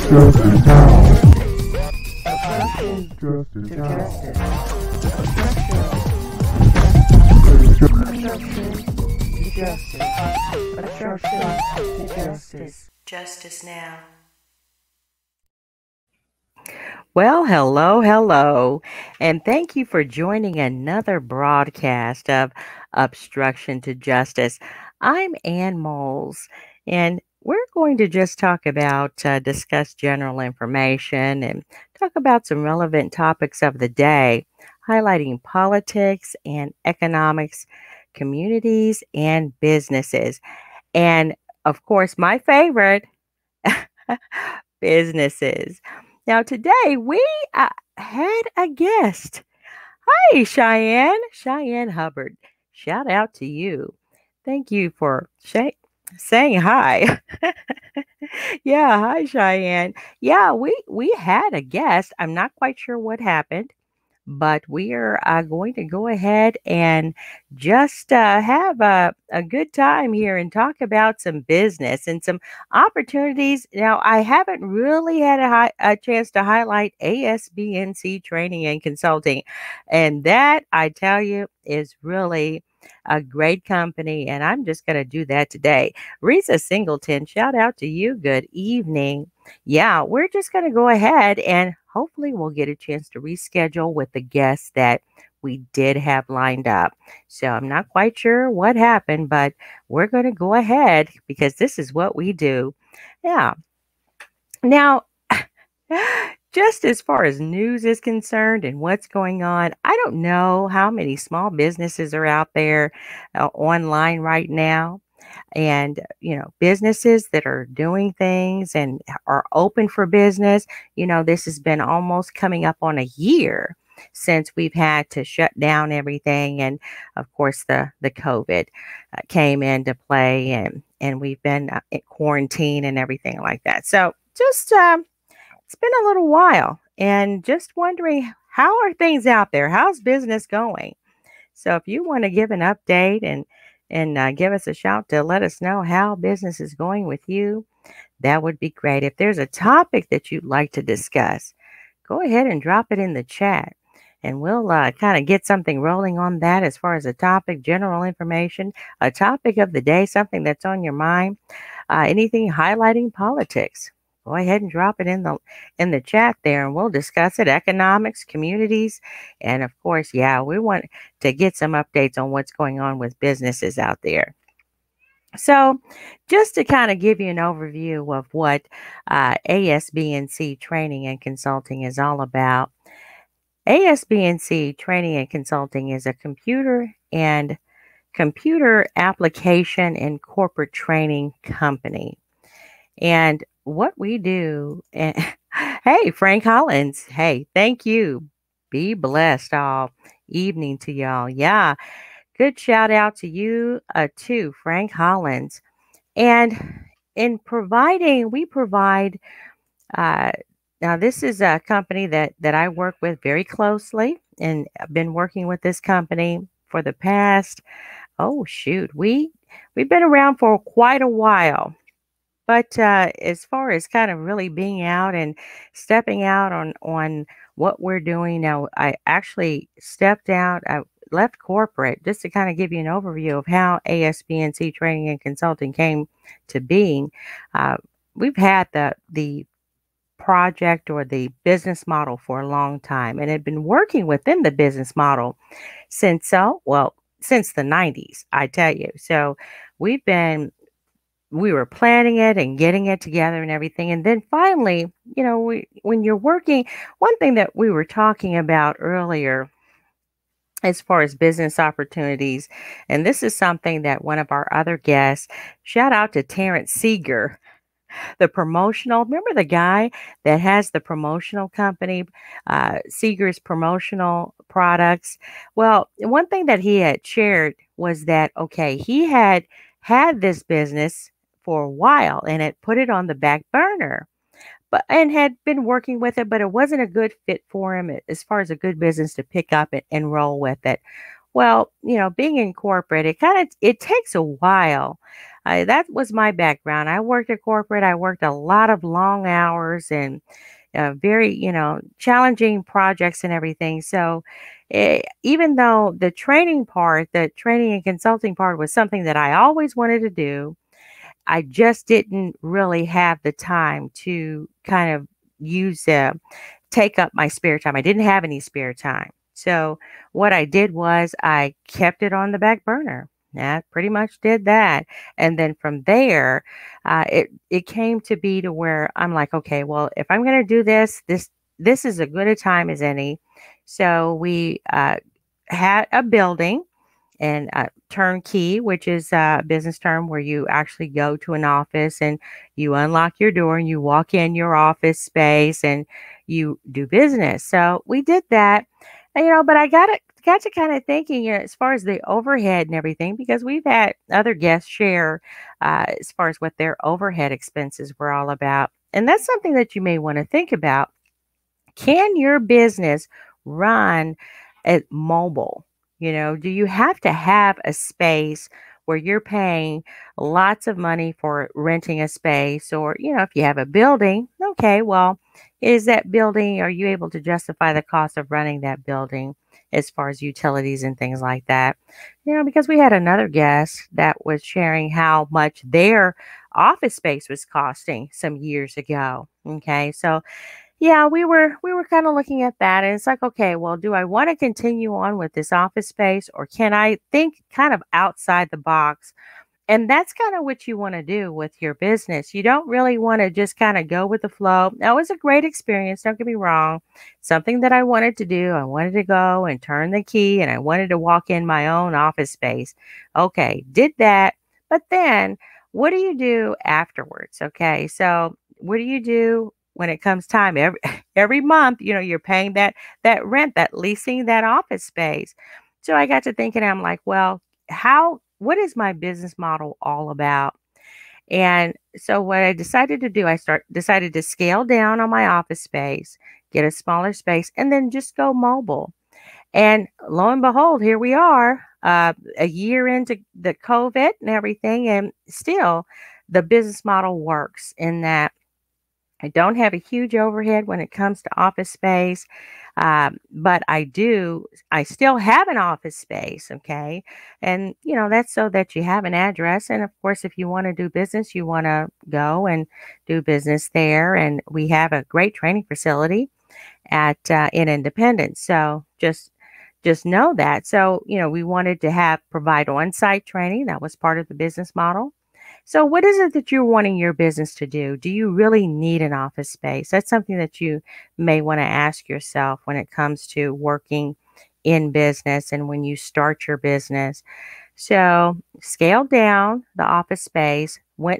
Justice now. Obstruction to Justice justice. Obstruction to justice. Justice now. Well, hello, and thank you for joining another broadcast of Obstruction to Justice. I'm Ann Moles, and we're going to just talk about, discuss general information and talk about some relevant topics of the day, highlighting politics and economics, communities, and businesses. And of course, my favorite, businesses. Now, today we had a guest. Hey, Cheyenne Hubbard. Shout out to you. Thank you for saying hi. Yeah, hi, Cheyenne. Yeah, we had a guest. I'm not quite sure what happened, but we are going to go ahead and just have a good time here and talk about some business and some opportunities. Now, I haven't really had a chance to highlight ASBNC Training and Consulting, and that, I tell you, is really a great company, and I'm just going to do that today. Risa Singleton, shout out to you. Good evening. Yeah, we're just going to go ahead and hopefully we'll get a chance to reschedule with the guests that we did have lined up. So I'm not quite sure what happened, but we're going to go ahead because this is what we do. Yeah. Now, just as far as news is concerned and what's going on, I don't know how many small businesses are out there online right now, and businesses that are doing things and are open for business. This has been almost coming up on a year since we've had to shut down everything, and of course the COVID came into play, and we've been in quarantine and everything like that. So just it's been a little while, and just wondering, how are things out there? How's business going? So if you want to give an update and give us a shout to let us know how business is going with you, that would be great. If there's a topic that you'd like to discuss, go ahead and drop it in the chat, and we'll kind of get something rolling on that as far as a topic, general information, a topic of the day, something that's on your mind, anything highlighting politics. Go ahead and drop it in the chat there, and we'll discuss it. Economics, communities, and of course, yeah, we want to get some updates on what's going on with businesses out there. So, just to kind of give you an overview of what ASBNC Training and Consulting is all about. ASBNC Training and Consulting is a computer application and corporate training company. And what we do, hey, Frank Hollins, hey, thank you. Be blessed all evening to y'all. Yeah, good shout out to you too, Frank Hollins. And we provide, now this is a company that I work with very closely, and I've been working with this company for the past, we've been around for quite a while. But as far as kind of really being out and stepping out on what we're doing now, I actually stepped out. I left corporate just to kind of give you an overview of how ASBNC Training and Consulting came to being. We've had the project or the business model for a long time, and had been working within the business model since the 90s, I tell you. So we were planning it and getting it together and everything. And then finally, when you're working, one thing that we were talking about earlier as far as business opportunities, and this is something that one of our other guests, shout out to Terrence Seeger, remember the guy that has the promotional company, Seeger's Promotional Products? Well, one thing that he had shared was that, okay, he had this business for a while and had put it on the back burner, and had been working with it, but it wasn't a good fit for him as far as a good business to pick up and roll with it. Well, being in corporate, it takes a while That was my background. I worked at corporate. I worked a lot of long hours and very, challenging projects and everything. So, even though the training part, the training and consulting part was something that I always wanted to do, I just didn't really have the time to kind of use take up my spare time. I didn't have any spare time. So what I did was I kept it on the back burner. That pretty much did that. And then from there, it came to be to where I'm like, okay, well, if I'm going to do this is as good a time as any. So we had a building and turnkey, which is a business term where you actually go to an office and you unlock your door and you walk in your office space and you do business. So we did that, but I got to kind of thinking, as far as the overhead and everything, because we've had other guests share as far as what their overhead expenses were all about, and that's something that you may want to think about. Can your business run at mobile? Do you have to have a space where you're paying lots of money for renting a space? Or, if you have a building, okay, well, is that building, are you able to justify the cost of running that building as far as utilities and things like that? Because we had another guest that was sharing how much their office space was costing some years ago. Okay, so yeah, we were kind of looking at that, and it's like, okay, well, do I want to continue on with this office space, or can I think kind of outside the box? And that's kind of what you want to do with your business. You don't really want to just kind of go with the flow. That was a great experience, don't get me wrong. Something that I wanted to do. I wanted to go and turn the key, and I wanted to walk in my own office space. Okay, did that. But then what do you do afterwards? Okay, so what do you do when it comes time? Every month, you're paying that rent, that leasing that office space. So I got to thinking, I'm like, well, what is my business model all about? And so what I decided to do, decided to scale down on my office space, get a smaller space, and then just go mobile. And lo and behold, here we are, a year into the COVID and everything, and still the business model works in that I don't have a huge overhead when it comes to office space, but I still have an office space, okay? And, that's so that you have an address. And of course, if you want to do business, you want to go and do business there. And we have a great training facility in Independence. So just know that. So, we wanted to provide on-site training. That was part of the business model. So, what is it that you're wanting your business to do? Do you really need an office space? That's something that you may want to ask yourself when it comes to working in business and when you start your business. So, scale down the office space,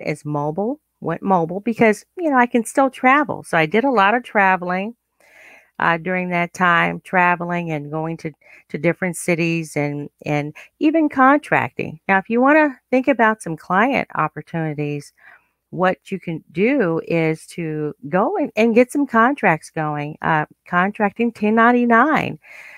went mobile because, I can still travel. So, I did a lot of traveling during that time, traveling and going to different cities and even contracting. Now, if you want to think about some client opportunities, what you can do is to go and get some contracts going, contracting 1099.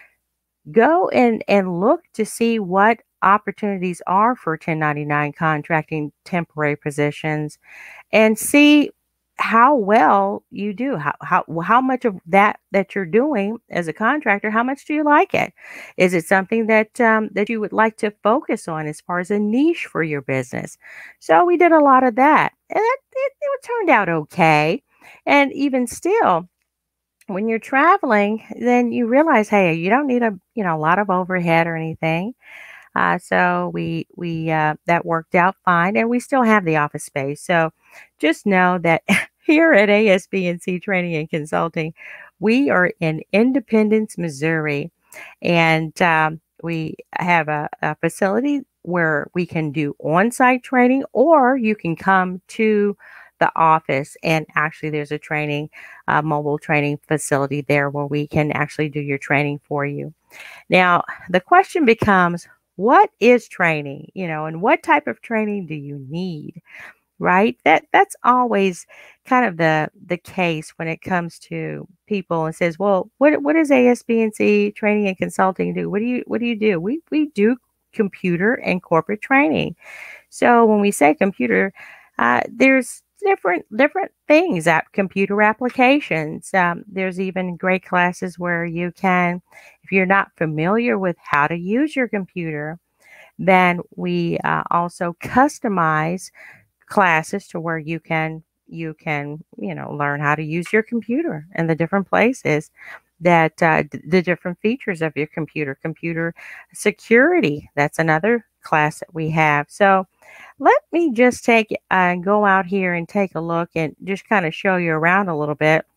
Go and look to see what opportunities are for 1099 contracting temporary positions and see how well you do, how much of that you're doing as a contractor, how much do you like it? Is it something that you would like to focus on as far as a niche for your business? So we did a lot of that, and it turned out okay. And even still, when you're traveling, then you realize, hey, you don't need a lot of overhead or anything. So we that worked out fine, and we still have the office space. So just know that here at ASBNC Training and Consulting, we are in Independence, Missouri, and we have a facility where we can do on-site training, or you can come to the office and actually there's a mobile training facility there where we can actually do your training for you. Now, the question becomes, what is training? And what type of training do you need? Right? That's always kind of the case when it comes to people and says, well, what does ASBNC Training and Consulting do? What do you do? We do computer and corporate training. So when we say computer, there's different things at computer applications. There's even great classes where you can, if you're not familiar with how to use your computer, then we also customize classes to where you can learn how to use your computer in the different places that the different features of your computer security. That's another class that we have. So let me just go out here and take a look and just kind of show you around a little bit.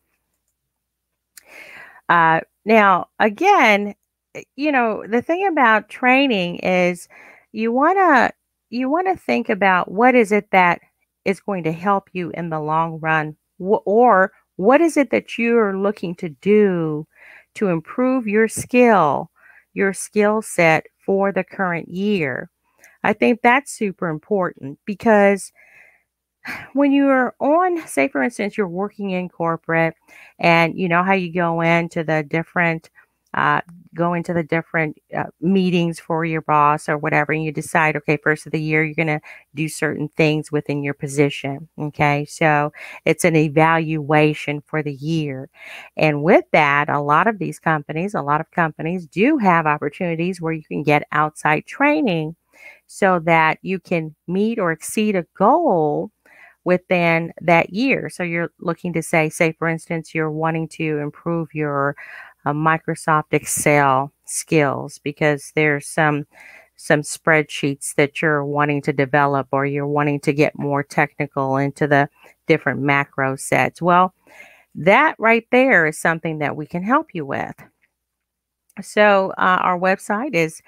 Now, again, the thing about training is you want to think about what is it that is going to help you in the long run, or what is it that you're looking to do to improve your skill set for the current year. I think that's super important because when you're on, say for instance, you're working in corporate and you know how you uh, go into the different meetings for your boss or whatever, and you decide, okay, first of the year, you're going to do certain things within your position. Okay. So it's an evaluation for the year. And with that, a lot of companies do have opportunities where you can get outside training so that you can meet or exceed a goal within that year. So you're looking to say for instance, you're wanting to improve your Microsoft Excel skills because there's some spreadsheets that you're wanting to develop, or you're wanting to get more technical into the different macro sets. Well, that right there is something that we can help you with. So our website is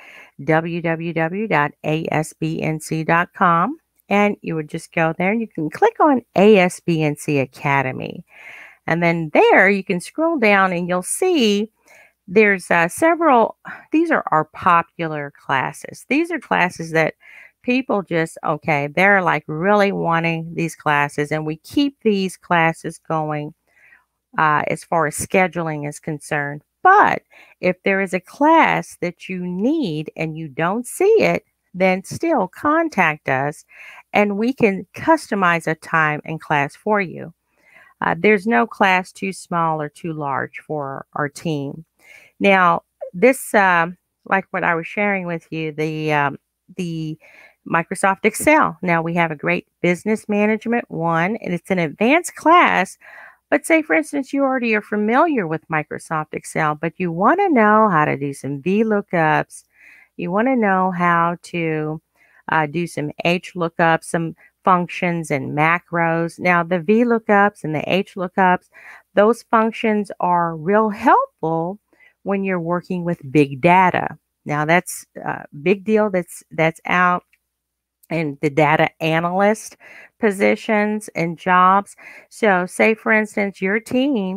www.asbnc.com. And you would just go there and you can click on ASBNC Academy. And then there you can scroll down and you'll see there's several, these are our popular classes. These are classes that people just, okay, they're like really wanting these classes. And we keep these classes going as far as scheduling is concerned. But if there is a class that you need and you don't see it, then still contact us and we can customize a time and class for you. There's no class too small or too large for our team. Now, this, like what I was sharing with you, the Microsoft Excel. Now we have a great business management one, and it's an advanced class. But say, for instance, you already are familiar with Microsoft Excel, but you want to know how to do some VLOOKUPs. You want to know how to do some HLOOKUPs, some functions and macros. Now, the VLOOKUPs and the HLOOKUPs, those functions are real helpful when you're working with big data. Now, that's a big deal that's out in the data analyst positions and jobs. So say for instance, your team,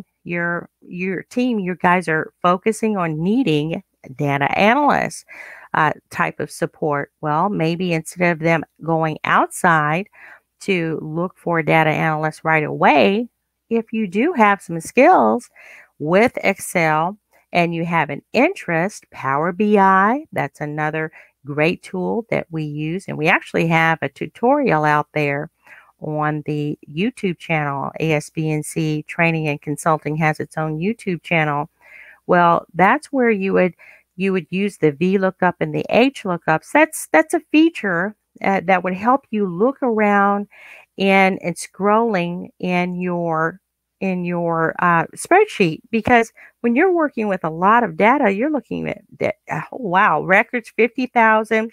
you guys are focusing on needing data analysts type of support. Well, maybe instead of them going outside to look for a data analyst right away, if you do have some skills with Excel and you have an interest, Power BI, that's another great tool that we use. And we actually have a tutorial out there on the YouTube channel. ASBNC Training and Consulting has its own YouTube channel. Well, that's where you would use the VLOOKUP and the HLOOKUPs. That's a feature that would help you look around and scrolling in your spreadsheet, because when you're working with a lot of data, you're looking at that. Oh, wow, records 50,000.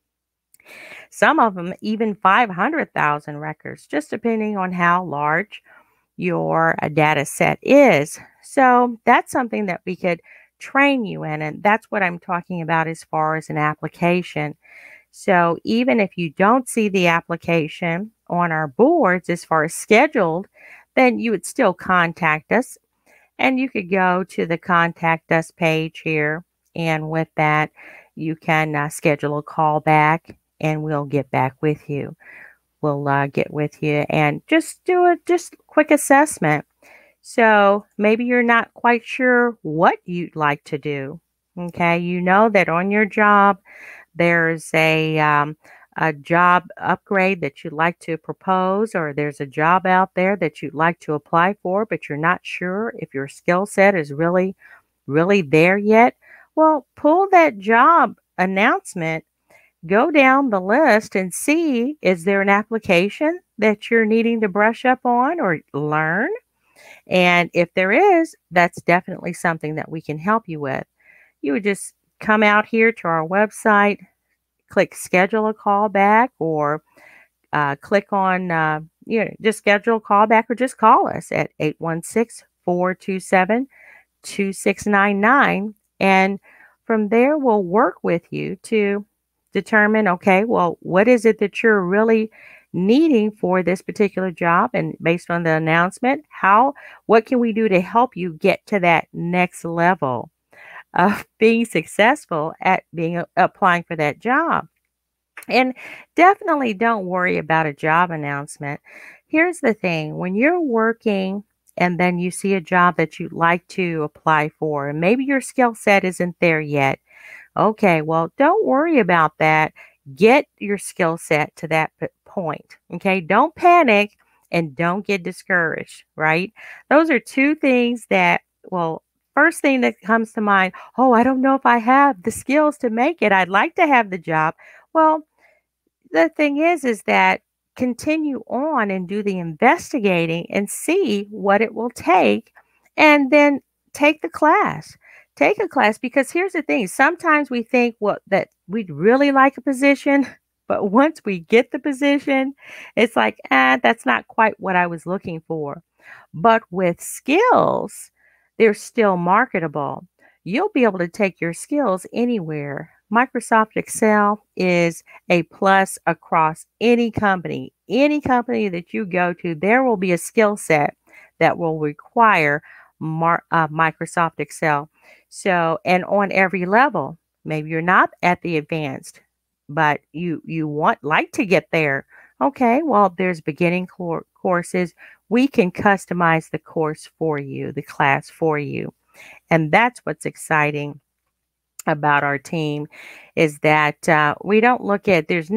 Some of them even 500,000 records, just depending on how large your data set is. So that's something that we could train you in, and that's what I'm talking about as far as an application. So even if you don't see the application on our boards as far as scheduled, then you would still contact us, and you could go to the contact us page here. And with that, you can schedule a call back and we'll get back with you. We'll get with you and just do a quick assessment. So maybe you're not quite sure what you'd like to do. Okay. You know that on your job, there's a job upgrade that you'd like to propose, or there's a job out there that you'd like to apply for, but you're not sure if your skill set is really there yet, well, pull that job announcement, go down the list and see, is there an application that you're needing to brush up on or learn? And if there is, that's definitely something that we can help you with. You would just come out here to our website, click schedule a call back, or click on, just schedule a call back, or just call us at 816-427-2699. And from there, we'll work with you to determine, okay, well, what is it that you're really needing for this particular job? And based on the announcement, what can we do to help you get to that next level of being successful at being applying for that job? And definitely don't worry about a job announcement. Here's the thing, when you're working and then you see a job that you'd like to apply for, and maybe your skill set isn't there yet. Okay, well, don't worry about that. Get your skill set to that point. Okay, don't panic and don't get discouraged, right? Those are two things that, well, first thing that comes to mind, oh, I don't know if I have the skills to make it. I'd like to have the job. Well, the thing is that continue on and do the investigating and see what it will take, and then take the class. Take a class, because here's the thing. Sometimes we think that we'd really like a position, but once we get the position, it's like, that's not quite what I was looking for. But with skills, they're still marketable. You'll be able to take your skills anywhere. Microsoft Excel is a plus across any company. Any company that you go to, there will be a skill set that will require Microsoft Excel. So, and on every level, maybe you're not at the advanced, but you like to get there. Okay, well, there's beginning courses. We can customize the course for you, the class for you. And that's what's exciting about our team, is that we don't look at, there's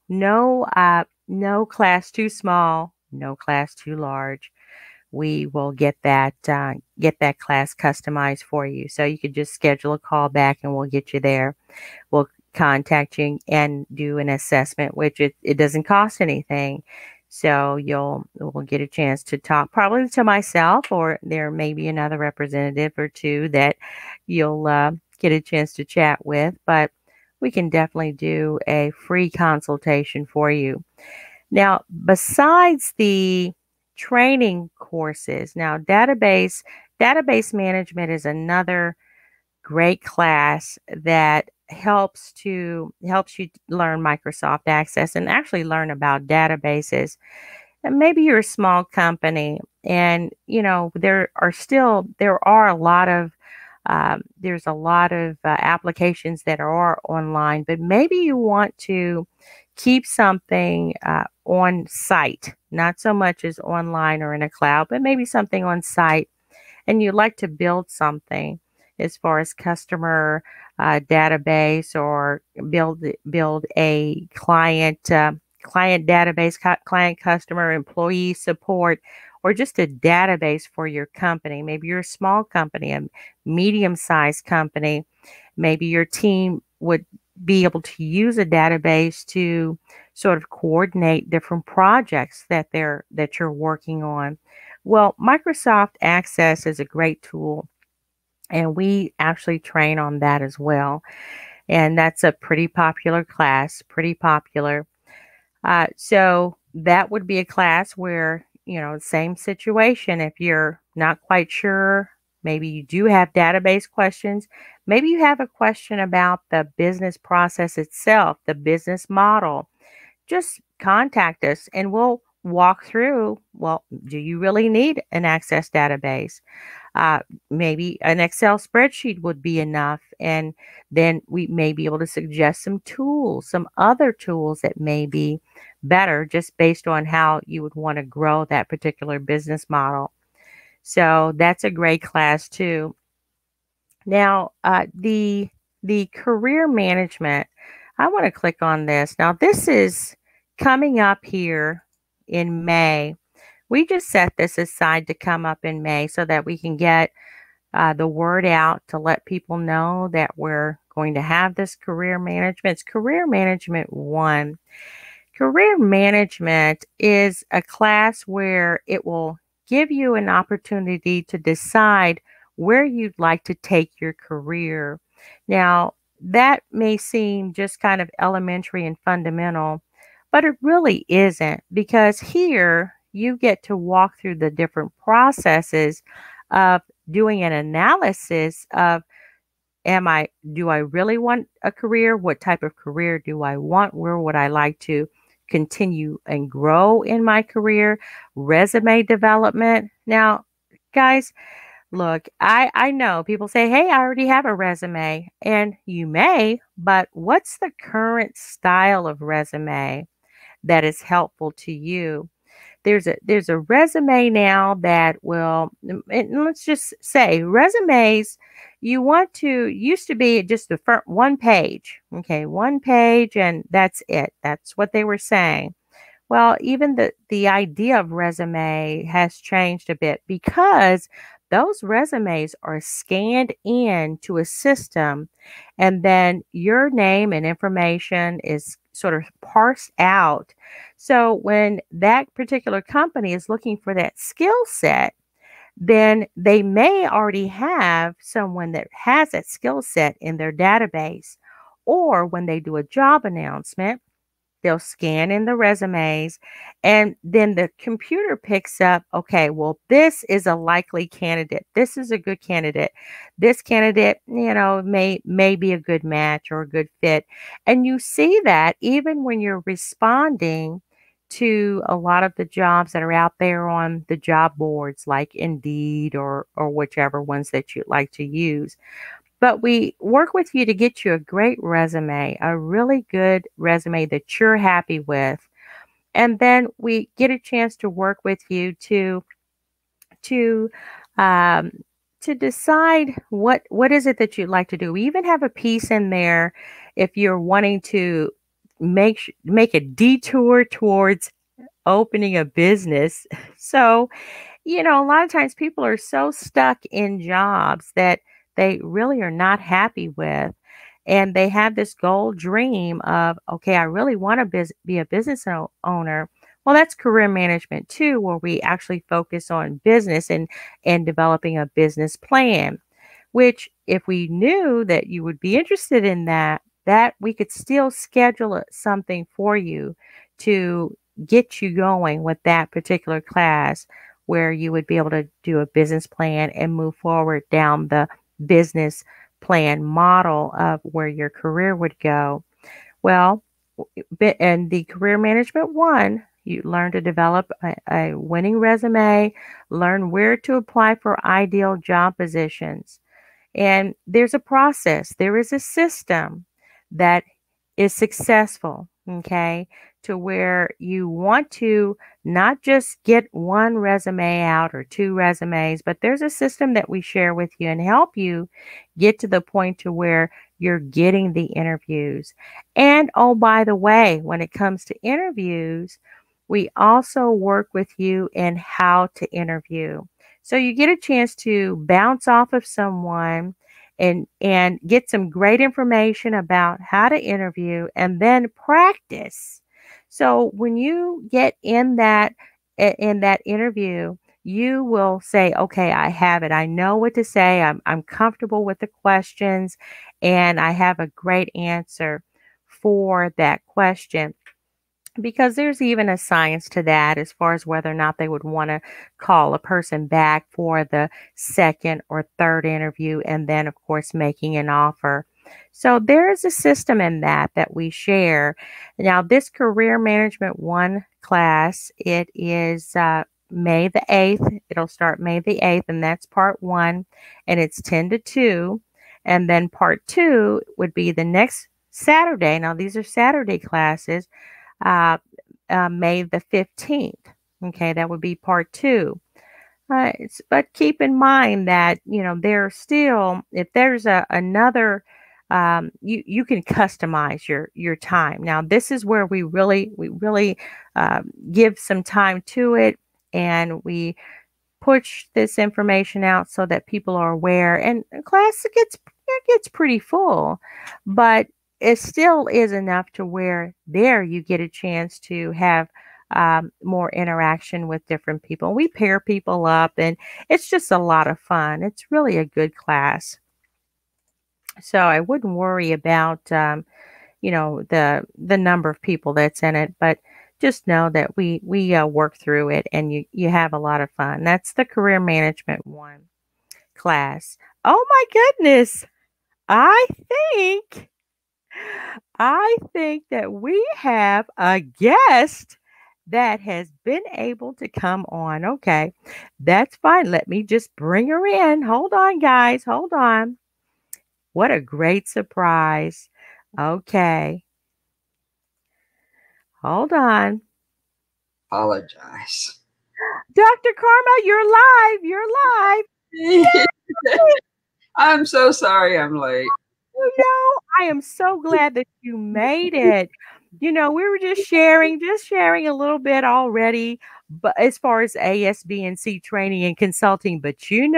no class too small, no class too large. We will get that class customized for you. So you could just schedule a call back and we'll get you there. We'll contact you and do an assessment, which it doesn't cost anything. So we'll get a chance to talk probably to myself, or there may be another representative or two that you'll get a chance to chat with, but we can definitely do a free consultation for you. Now, besides the training courses, now database management is another great class that helps you learn Microsoft Access and actually learn about databases. And maybe you're a small company, and there are a lot of there's a lot of applications that are online, but maybe you want to keep something on site, not so much as online or in a cloud, but maybe something on site, and you'd like to build something as far as customer database, or build a client database, client customer employee support, or just a database for your company. Maybe you're a small company, a medium-sized company. Maybe your team would be able to use a database to sort of coordinate different projects that you're working on. Well, Microsoft Access is a great tool, and we actually train on that as well. And that's a pretty popular class, pretty popular. So that would be a class where, same situation. If you're not quite sure, maybe you do have database questions. Maybe you have a question about the business process itself, the business model. Just contact us and we'll walk through, well, do you really need an Access database? Maybe an Excel spreadsheet would be enough. And then we may be able to suggest some tools, some other tools that may be better, just based on how you would want to grow that particular business model. So that's a great class too. Now, the career management, I want to click on this. Now, this is coming up here in May. We just set this aside to come up in May so that we can get the word out to let people know that we're going to have this career management. It's Career Management 1. Career management is a class where it will give you an opportunity to decide where you'd like to take your career. Now, that may seem just kind of elementary and fundamental, but it really isn't, because here you get to walk through the different processes of doing an analysis of, do I really want a career? What type of career do I want? Where would I like to continue and grow in my career? Resume development. Now, guys, look, I know people say, hey, I already have a resume. And you may, but what's the current style of resume that is helpful to you? There's a resume now that will, and let's just say resumes, used to be just the first one page. Okay, one page and that's it. That's what they were saying. Well, even the idea of resume has changed a bit, because those resumes are scanned into a system, and then your name and information is sort of parsed out. So when that particular company is looking for that skill set, then they may already have someone that has that skill set in their database. Or when they do a job announcement, they'll scan in the resumes, and then the computer picks up, okay, well, this is a likely candidate. This is a good candidate. This candidate, may be a good match or a good fit. And you see that even when you're responding to a lot of the jobs that are out there on the job boards like Indeed or whichever ones that you'd like to use. But we work with you to get you a great resume, a really good resume that you're happy with. And then we get a chance to work with you to um, to decide what is it that you'd like to do. We even have a piece in there if you're wanting to make a detour towards opening a business. So, a lot of times people are so stuck in jobs that they really are not happy with. And they have this goal dream of, okay, I really want to be a business owner. Well, that's career management too, where we actually focus on business and developing a business plan, which if we knew that you would be interested in that we could still schedule something for you to get you going with that particular class, where you would be able to do a business plan and move forward down the business plan model of where your career would go. Well, in the Career Management 1, you learn to develop a winning resume, learn where to apply for ideal job positions. And there's a process, there is a system that is successful, okay, to where you want to not just get one resume out or two resumes, but there's a system that we share with you and help you get to the point to where you're getting the interviews. And oh, by the way, when it comes to interviews, we also work with you in how to interview. So you get a chance to bounce off of someone and get some great information about how to interview and then practice. So when you get in that interview, you will say, okay, I have it. I know what to say. I'm comfortable with the questions, and I have a great answer for that question. Because there's even a science to that as far as whether or not they would want to call a person back for the second or third interview, and then, of course, making an offer. So there is a system in that we share. Now, this Career Management 1 class, it is May the 8th. It'll start May the 8th, and that's part 1, and it's 10 to 2. And then part 2 would be the next Saturday. Now, these are Saturday classes. May the 15th. Okay, that would be part 2. But keep in mind that, there's still, if there's another you can customize your time. Now, this is where we really give some time to it, and we push this information out so that people are aware. And class it gets pretty full, but it still is enough to where there you get a chance to have more interaction with different people. We pair people up, and it's just a lot of fun. It's really a good class. So I wouldn't worry about the number of people that's in it, but just know that we work through it, and you have a lot of fun. That's the Career Management 1 class. Oh my goodness. I think I think that we have a guest that has been able to come on. Okay. That's fine. Let me just bring her in. Hold on, guys. Hold on. What a great surprise. Okay. Hold on. Apologize. Dr. Karma, you're live. You're live. I'm so sorry I'm late. I am so glad that you made it. We were just sharing a little bit already, but as far as ASBNC training and consulting, but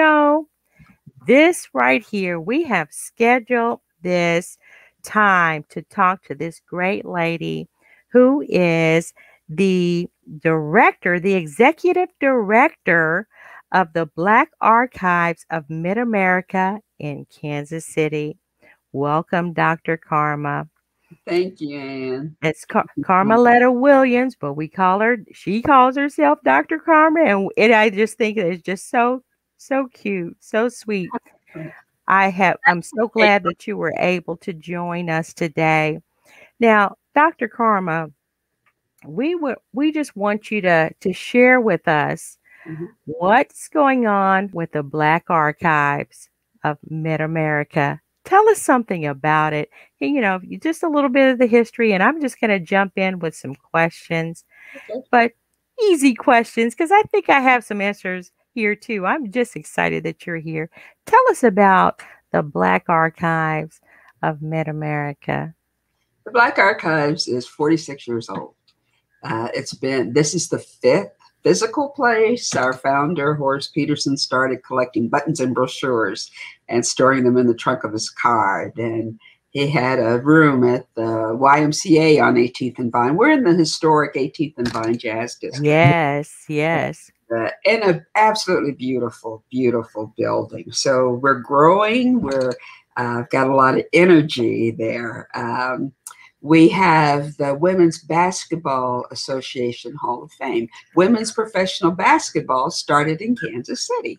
this right here, we have scheduled this time to talk to this great lady who is the executive director of the Black Archives of Mid-America in Kansas City. Welcome, Dr. Karma. Thank you, Ann. It's Carmeletta Williams, but she calls herself Dr. Karma, and I just think it's just so cute, so sweet. I'm so glad that you were able to join us today. Now, Dr. Karma, we just want you to share with us what's going on with the Black Archives of Mid-America. Tell us something about it. Just a little bit of the history, and I'm just going to jump in with some questions, but easy questions, because I think I have some answers here too. I'm just excited that you're here. Tell us about the Black Archives of Mid-America. The Black Archives is 46 years old. This is the 5th physical place. Our founder, Horace Peterson, started collecting buttons and brochures and storing them in the trunk of his car. And he had a room at the YMCA on 18th and Vine. We're in the historic 18th and Vine Jazz District. Yes. In an absolutely beautiful, beautiful building. So we're growing. Got a lot of energy there. We have the Women's Basketball Association Hall of Fame. Women's professional basketball started in Kansas City.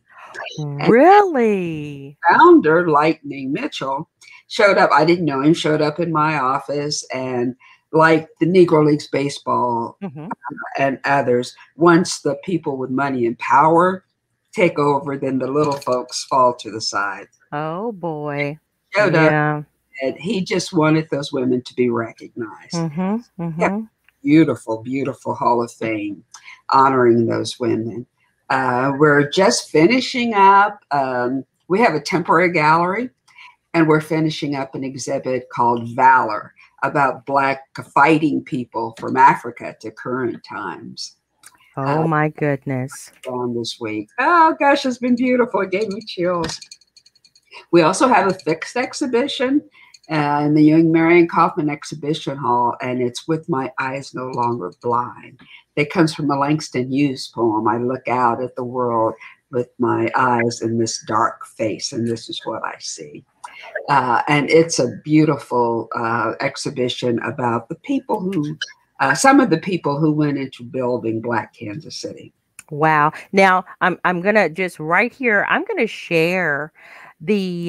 Really? Founder, Lightning Mitchell, showed up. I didn't know him, showed up in my office, and like the Negro Leagues baseball and others, once the people with money and power take over, then the little folks fall to the side. Oh, boy. Showed up. And he just wanted those women to be recognized. Yeah, beautiful, beautiful Hall of Fame honoring those women. We're just finishing up. We have a temporary gallery, and we're finishing up an exhibit called Valor, about Black fighting people from Africa to current times. Oh, my goodness. On this week. Oh, gosh, it's been beautiful. It gave me chills. We also have a fixed exhibition in the Young Marion Kaufman Exhibition Hall, and it's With My Eyes No Longer Blind. It comes from a Langston Hughes poem. I look out at the world with my eyes in this dark face, and this is what I see. And it's a beautiful exhibition about the people who, some of the people who went into building Black Kansas City. Wow. Now, I'm going to just right here, I'm going to share the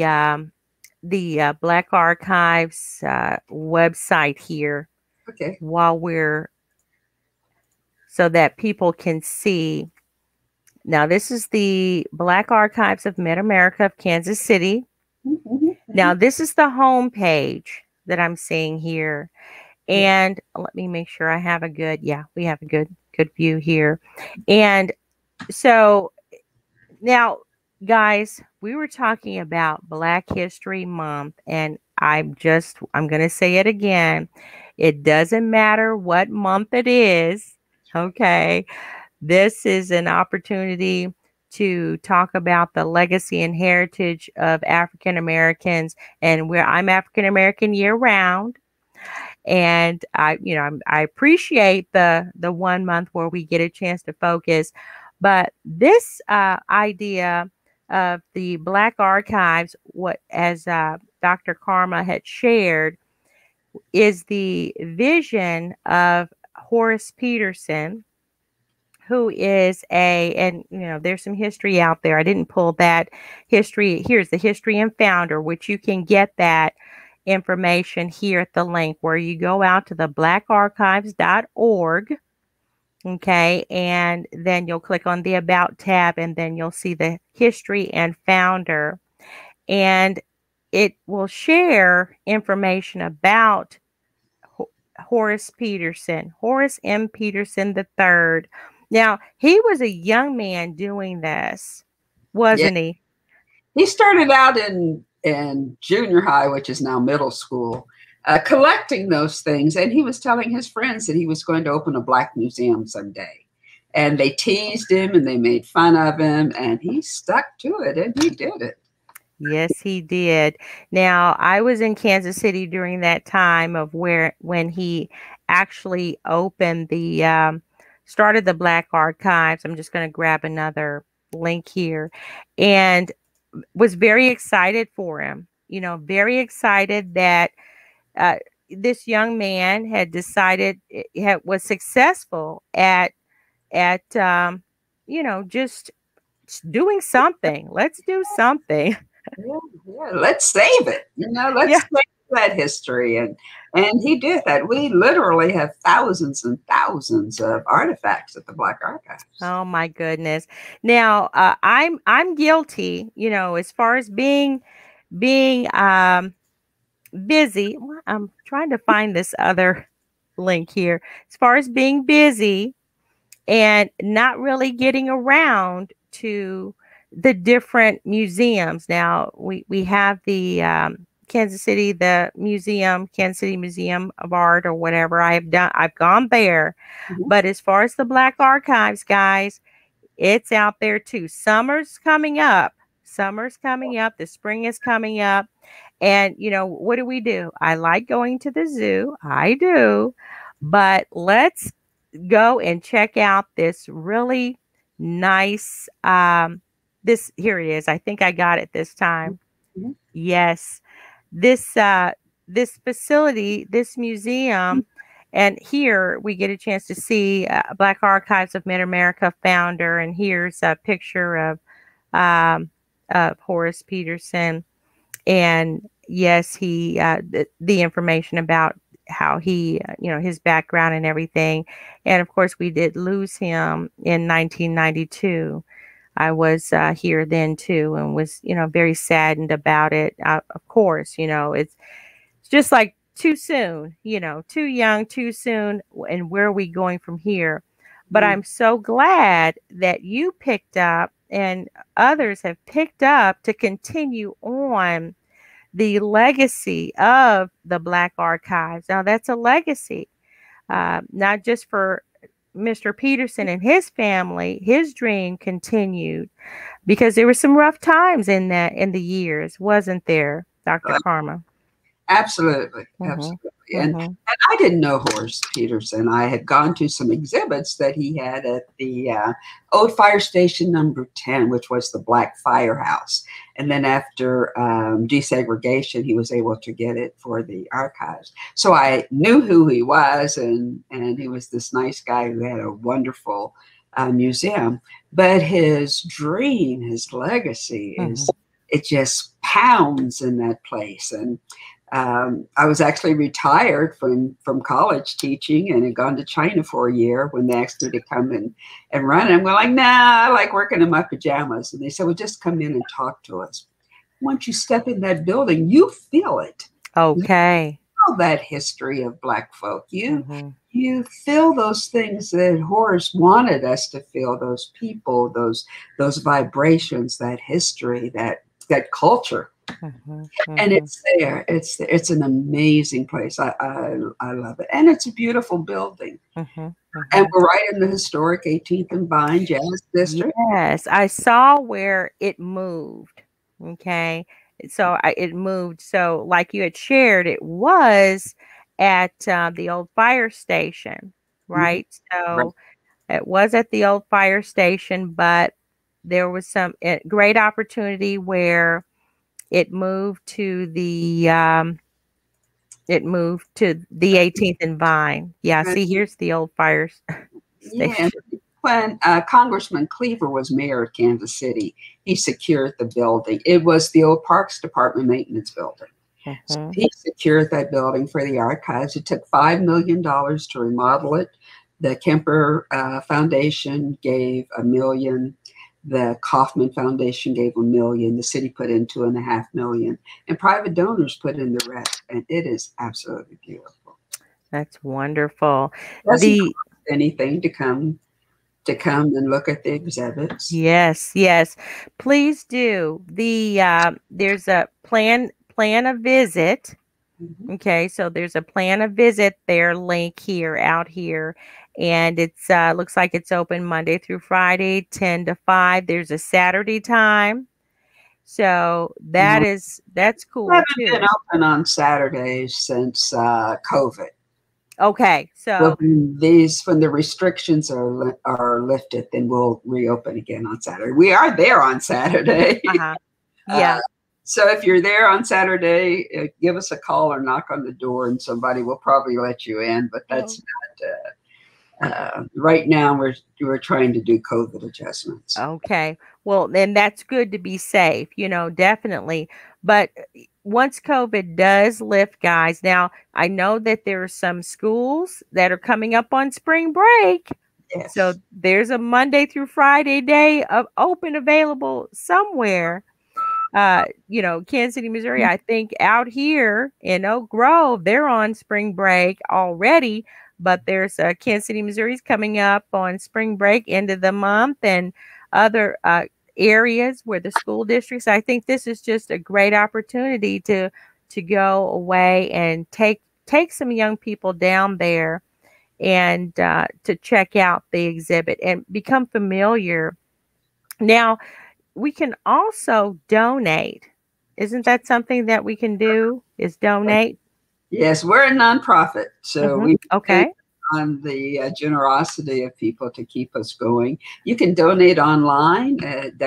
Black Archives website here. Okay. So that people can see. Now, this is the Black Archives of Mid-America of Kansas City. Now, this is the home page that I'm seeing here. And let me make sure I have we have a good view here. And so now, guys, we were talking about Black History Month, and I'm going to say it again. It doesn't matter what month it is. Okay. This is an opportunity to talk about the legacy and heritage of African Americans, and where I'm African American year round. And I appreciate the 1 month where we get a chance to focus. But this idea of the Black Archives, what as Dr. Karma had shared, is the vision of Horace Peterson, who is and there's some history out there. I didn't pull that history. Here's the history and founder, which you can get that information here at the link where you go out to the blackarchives.org. Okay, and then you'll click on the About tab, and then you'll see the history and founder, and it will share information about Horace Peterson, Horace M. Peterson III. Now, he was a young man doing this, wasn't he? He started out in junior high, which is now middle school, collecting those things. And he was telling his friends that he was going to open a Black museum someday. And they teased him and they made fun of him, and he stuck to it, and he did it. Yes, he did. Now, I was in Kansas City during that time of when he actually opened started the Black Archives. I'm just going to grab another link here, and was very excited for him. Very excited that this young man had decided was successful at just doing something. Let's do something. Yeah, let's save it. Let's save that history. And he did that. We literally have thousands and thousands of artifacts at the Black Archives. Oh my goodness. Now, I'm guilty, as far as being busy. I'm trying to find this other link here. As far as being busy and not really getting around to the different museums. Now, we have the Kansas City, Kansas City Museum of Art or whatever. I've gone there. Mm-hmm. But as far as the Black Archives, guys, it's out there too. Summer's coming up. The spring is coming up. And, what do? I like going to the zoo. I do. But let's go and check out this really nice, here it is. I think I got it this time. Mm-hmm. Yes. This facility, this museum, and here we get a chance to see Black Archives of Mid-America founder, and here's a picture of Horace Peterson, and yes, he the information about how he, his background and everything, and of course we did lose him in 1992. I was here then too, and was, very saddened about it. Of course, it's just like too soon, too young, too soon. And where are we going from here? But I'm so glad that you picked up and others have picked up to continue on the legacy of the Black Archives. Now, that's a legacy, not just for Mr. Peterson and his family. His dream continued because there were some rough times in the years, wasn't there, Dr. Karma? Absolutely. Mm-hmm. Absolutely. And I didn't know Horace Peterson. I had gone to some exhibits that he had at the old fire station number 10, which was the Black Firehouse. And then after desegregation, he was able to get it for the archives. So I knew who he was, and he was this nice guy who had a wonderful museum. But his dream, his legacy is, it just pounds in that place. And I was actually retired from college teaching and had gone to China for a year when they asked me to come and run. And we're like, nah, I like working in my pajamas. And they said, well, just come in and talk to us. Once you step in that building, you feel it. Okay. You feel that history of Black folk. You feel those things that Horace wanted us to feel, those people, those vibrations, that history, that culture. And it's there. It's an amazing place. I love it, and it's a beautiful building. And we're right in the historic 18th and Vine Jazz District. Yes, I saw where it moved. Okay, so it moved. So, like you had shared, it was at the old fire station, right? Right. So it was at the old fire station, but there was some great opportunity where it moved to the 18th and Vine. Yeah, Right. see, here's the old fire Yeah. station. When Congressman Cleaver was mayor of Kansas City, he secured the building. It was the old Parks Department maintenance building. So he secured that building for the archives. It took $5 million to remodel it. The Kemper Foundation gave $1 million. The Kauffman Foundation gave $1 million. The city put in $2.5 million, and private donors put in the rest. And it is absolutely beautiful. That's wonderful. Doesn't cost anything to come and look at the exhibits. Yes, please do. There's a plan a visit. Okay, so there's a plan a visit there link here out here, and it's looks like it's open Monday through Friday 10 to 5. There's a Saturday time, so that's cool I haven't too. been open on Saturdays since COVID. Okay, so when the restrictions are lifted, then we'll reopen again on Saturday. We are there on Saturday. Yeah. So if you're there on Saturday, give us a call or knock on the door, and somebody will probably let you in. But that's not right now. We're trying to do COVID adjustments. Okay. Well, then that's good to be safe. Definitely. But once COVID does lift, guys, now I know that there are some schools that are coming up on spring break. Yes. So there's a Monday through Friday day of open available somewhere. Kansas City, Missouri, I think out here in Oak Grove, they're on spring break already, but there's Kansas City, Missouri's coming up on spring break end of the month, and other areas where the school districts. I think this is just a great opportunity to go away and take some young people down there and to check out the exhibit and become familiar. Now, we can also donate. Isn't that something that we can do, is donate? Yes, we're a nonprofit, so we okay. On the generosity of people to keep us going. You can donate online at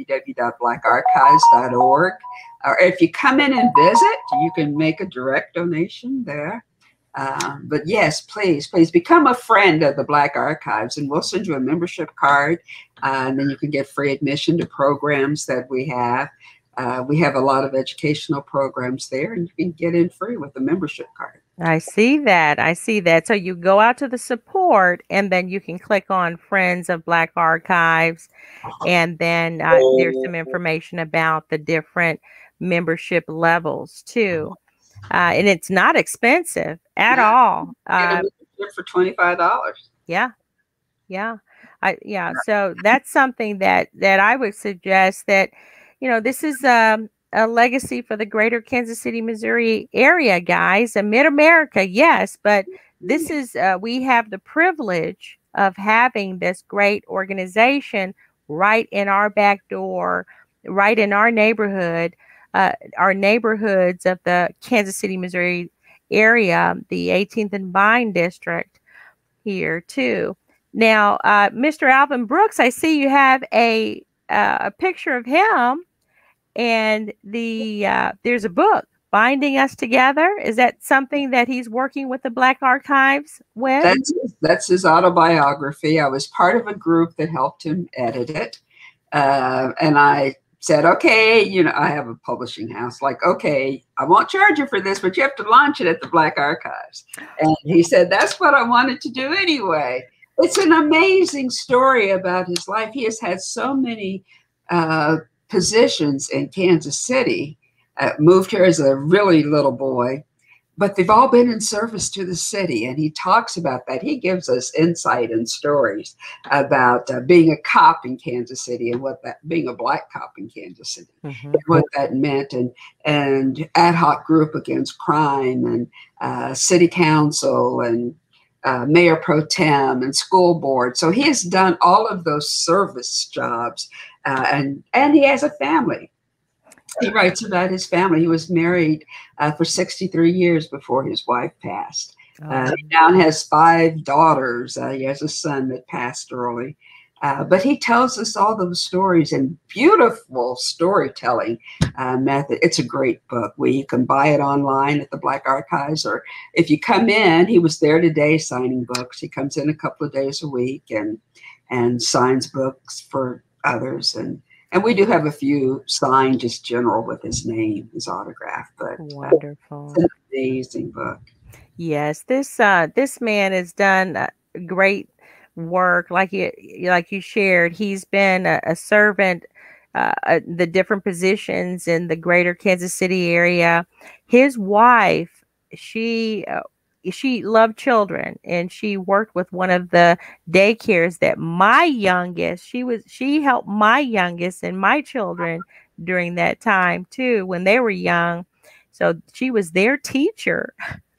www.blackarchives.org. Or if you come in and visit, you can make a direct donation there. But yes, please become a friend of the Black Archives, and we'll send you a membership card, and then you can get free admission to programs that we have. We have a lot of educational programs there, and you can get in free with the membership card. I see that. So you go out to the support, and then you can click on Friends of Black Archives, and then there's some information about the different membership levels too. And it's not expensive at all. For $25. Yeah. So that's something that I would suggest that, this is a legacy for the greater Kansas City, Missouri area, guys, and mid-America, yes, but this is, we have the privilege of having this great organization right in our back door, right in our neighborhood, our neighborhoods of the Kansas City, Missouri area, the 18th and Vine district here too. Now, Mr. Alvin Brooks, I see you have a picture of him. And there's a book, Binding Us Together. Is that something that he's working with the Black Archives with? That's his autobiography. I was part of a group that helped him edit it. And I said, okay, I have a publishing house. Like, okay, I won't charge you for this, but you have to launch it at the Black Archives. And he said, that's what I wanted to do anyway. It's an amazing story about his life. He has had so many positions in Kansas City, moved here as a really little boy, but they've all been in service to the city. And he talks about that. He gives us insight and stories about being a cop in Kansas City and what that, being a Black cop in Kansas City, what that meant, and ad hoc group against crime, and city council, and mayor pro tem, and school board. So he has done all of those service jobs, and he has a family. He writes about his family. He was married for 63 years before his wife passed. He now has 5 daughters. He has a son that passed early. But he tells us all those stories in beautiful storytelling method. It's a great book. You can buy it online at the Black Archives, or if you come in, he was there today signing books. He comes in a couple of days a week and signs books for others. And we do have a few signed, just general, with his name, his autograph. But wonderful, it's an amazing book. Yes, this man has done great work. Like you shared, he's been a servant, the different positions in the greater Kansas City area. His wife, she loved children, and she worked with one of the daycares that my youngest, she helped my youngest and my children during that time too, when they were young. So she was their teacher.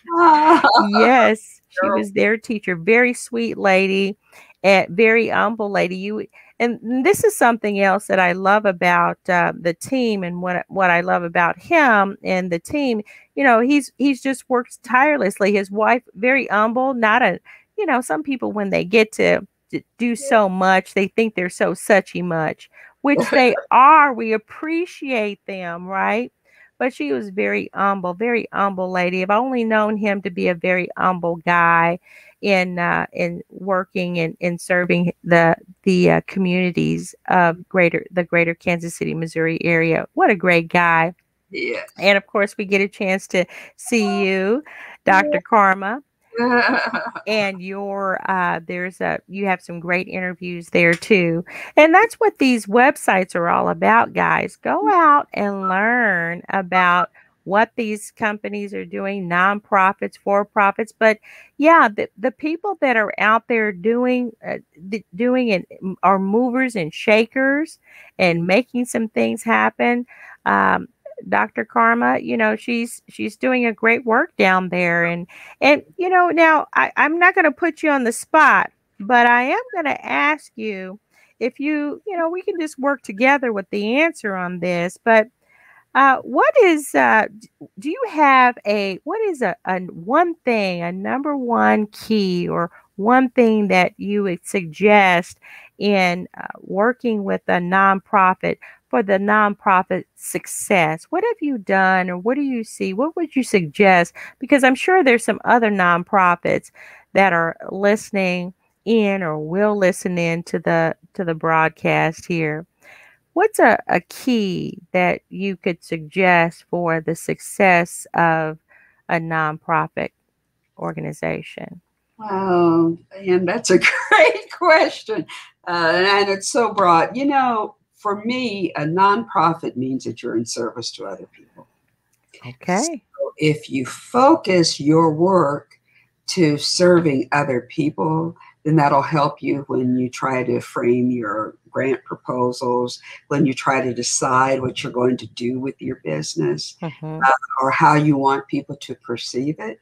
Yes, she was their teacher. Very sweet lady, and very humble lady. And this is something else that I love about the team, and what I love about him and the team. You know, he's just worked tirelessly. His wife, very humble. Not a, some people, when they get to do so much, they think they're so suchy much, which they are. We appreciate them, right? But she was very humble lady. I've only known him to be a very humble guy in working and in serving the communities of the greater Kansas City, Missouri area. What a great guy. Yeah. And of course, we get a chance to see you, Dr. Karma. And you have some great interviews there too. And that's what these websites are all about, guys. Go out and learn about what these companies are doing, nonprofits, for profits. But yeah, the people that are out there doing it are movers and shakers and making some things happen. Dr. Karma, she's doing a great work down there. And now I'm not going to put you on the spot, but I am going to ask you if we can just work together with the answer on this. But what is, do you have what is a one thing, a number one key, or one thing that you would suggest in working with a nonprofit for the nonprofit success? What have you done, or what do you see? What would you suggest? Because I'm sure there's some other nonprofits that are listening in or will listen in to the broadcast here. What's a key that you could suggest for the success of a nonprofit organization? Wow, and that's a great question. And it's so broad. For me, a nonprofit means that you're in service to other people. Okay. So if you focus your work to serving other people, then that'll help you when you try to frame your grant proposals, when you try to decide what you're going to do with your business, or how you want people to perceive it.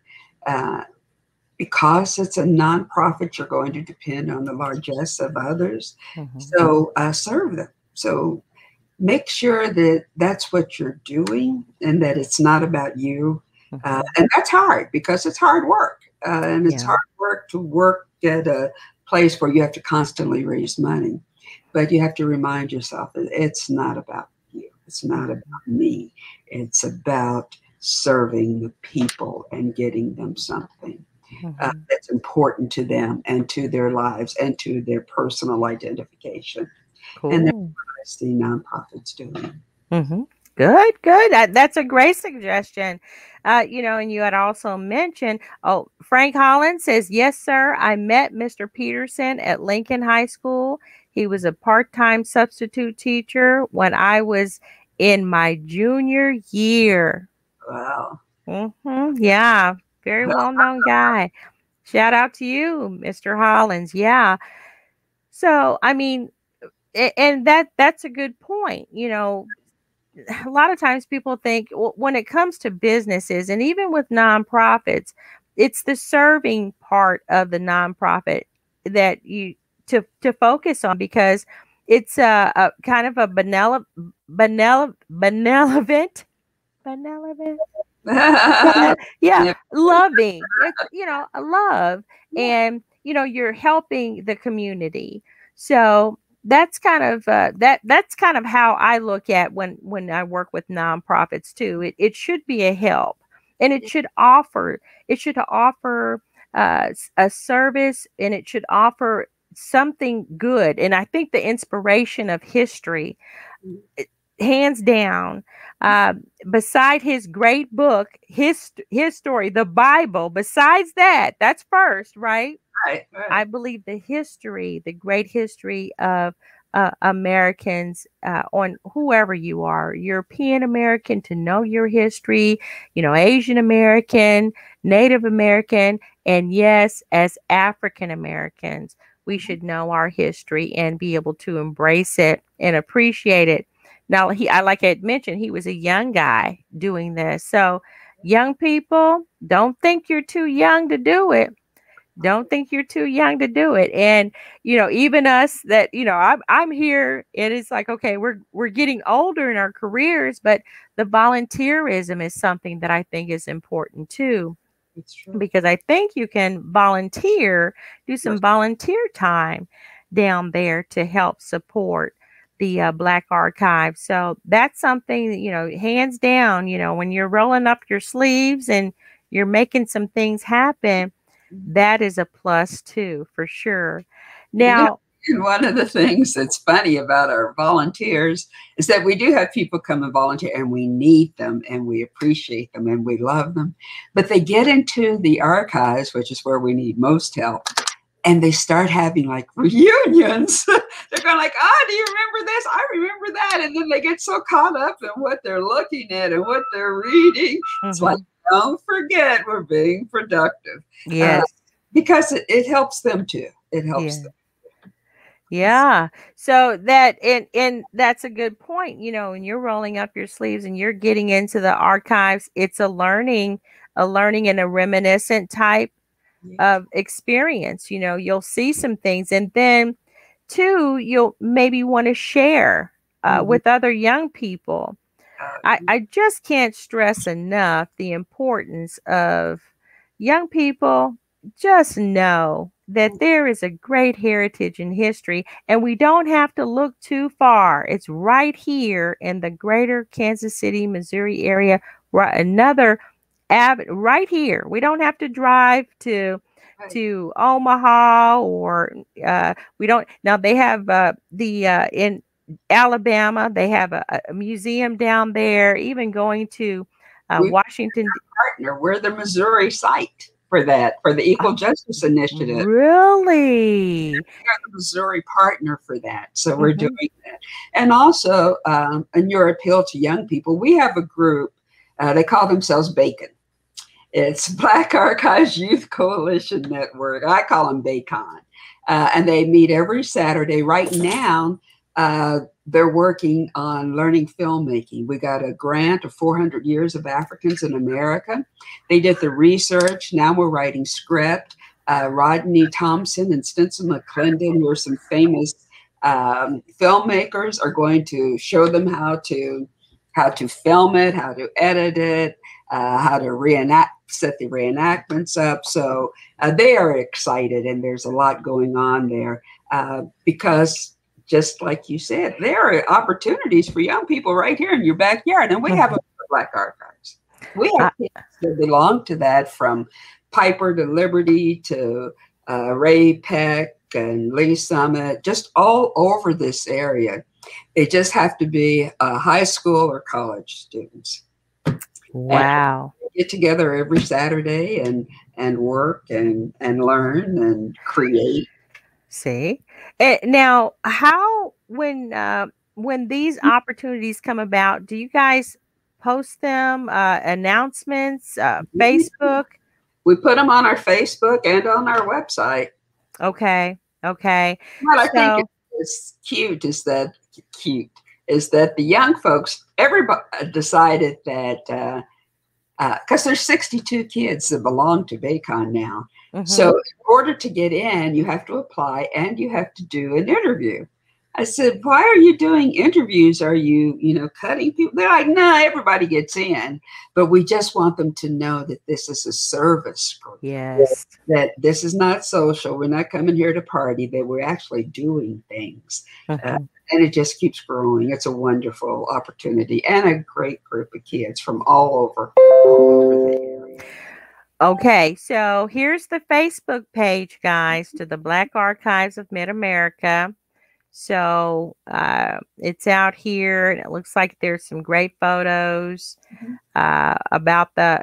Because it's a nonprofit, you're going to depend on the largesse of others. So serve them. So make sure that that's what you're doing and that it's not about you. And that's hard because it's hard work. And it's hard work to work at a place where you have to constantly raise money. But you have to remind yourself that it's not about you. It's not about me. It's about serving the people and getting them something that's important to them and to their lives and to their personal identification. Cool. And that's what I see nonprofits doing. Good. That's a great suggestion. And you had also mentioned, Frank Holland says, yes, sir. I met Mr. Peterson at Lincoln High School. He was a part-time substitute teacher when I was in my junior year. Wow. Yeah, very well-known guy. Shout out to you, Mr. Hollins. Yeah. So, I mean, and that's a good point. A lot of times people think when it comes to businesses and even with nonprofits, it's the serving part of the nonprofit that you to focus on because it's a kind of a benevolent yeah, Yeah. loving. It's a love, and you're helping the community. So that's kind of that's kind of how I look at when I work with nonprofits too. It should be a help, and it should offer a service, and it should offer something good. And I think the inspiration of history, hands down, beside his great book, his story, the Bible. Besides that, that's first, right? Right, I right. believe the great history of Americans, on whoever you are, European American, to know your history, Asian American, Native American, and yes, as African Americans, we should know our history and be able to embrace it and appreciate it. Now, I like I had mentioned, he was a young guy doing this. So, young people, don't think you're too young to do it. Don't think you're too young to do it. And even us that I'm here, and it's like, okay, we're getting older in our careers, but the volunteerism is something that I think is important too, It's true. because I think you can do some Yes. volunteer time down there to help support the Black Archive. So that's something that, hands down, when you're rolling up your sleeves and you're making some things happen, that is a plus too, for sure. You know, Now, and one of the things that's funny about our volunteers is that we do have people come and volunteer, and we need them, and we appreciate them, and we love them. But they get into the archives, which is where we need most help, and they start having like reunions. They're going like, "Oh, do you remember this? I remember that." And then they get so caught up in what they're looking at and what they're reading. It's like, mhm, don't forget, we're being productive, uh, yes, because it helps them too. It helps yeah. them. Yeah. So and that's a good point. When you're rolling up your sleeves and you're getting into the archives, it's a learning and a reminiscent type Yeah. of experience. You'll see some things, and then two, you'll maybe want to share Mhm. with other young people. I, Uh, I just can't stress enough the importance of young people. Just know that there is a great heritage and history, and we don't have to look too far. It's right here in the greater Kansas City, Missouri area, right, right here. We don't have to drive right. to Omaha, or we don't. Now they have the in Alabama. They have a museum down there. Even going to We Washington. partner. We're the Missouri site for that, for the uh, Equal Justice Initiative. Really? We're the Missouri partner for that. So we're doing Hmm. that. And also, in your appeal to young people, we have a group, they call themselves BACON. It's Black Archives Youth Coalition Network. I call them BACON. And they meet every Saturday. Right now, they're working on learning filmmaking. We got a grant of 400 Years of Africans in America. They did the research. Now we're writing script. Rodney Thompson and Stinson McClendon were some famous filmmakers, are going to show them how to film it, how to edit it, how to set the reenactments up. So they are excited, and there's a lot going on there, because just like you said, there are opportunities for young people right here in your backyard. And we have a Black Archives. We have I, kids that belong to that, from Piper to Liberty to Ray Peck and Lee Summit, just all over this area. They just have to be high school or college students. And wow. we get together every Saturday and work and learn and create. See, now how when these opportunities come about, do you guys post them, announcements, Facebook? We put them on our Facebook and on our website. Okay. Okay. What I think So, is cute is that the young folks, everybody decided that because there's 62 kids that belong to Baycon now. So in order to get in, you have to apply and you have to do an interview. I said, why are you doing interviews? Are you, cutting people? They're like, no, everybody gets in, but we just want them to know that this is a service group. yes. That this is not social. We're not coming here to party, that we're actually doing things. And it just keeps growing. It's a wonderful opportunity and a great group of kids from all over the area. Okay, so here's the Facebook page, guys, to the Black Archives of Mid-America. So it's out here, and it looks like there's some great photos about the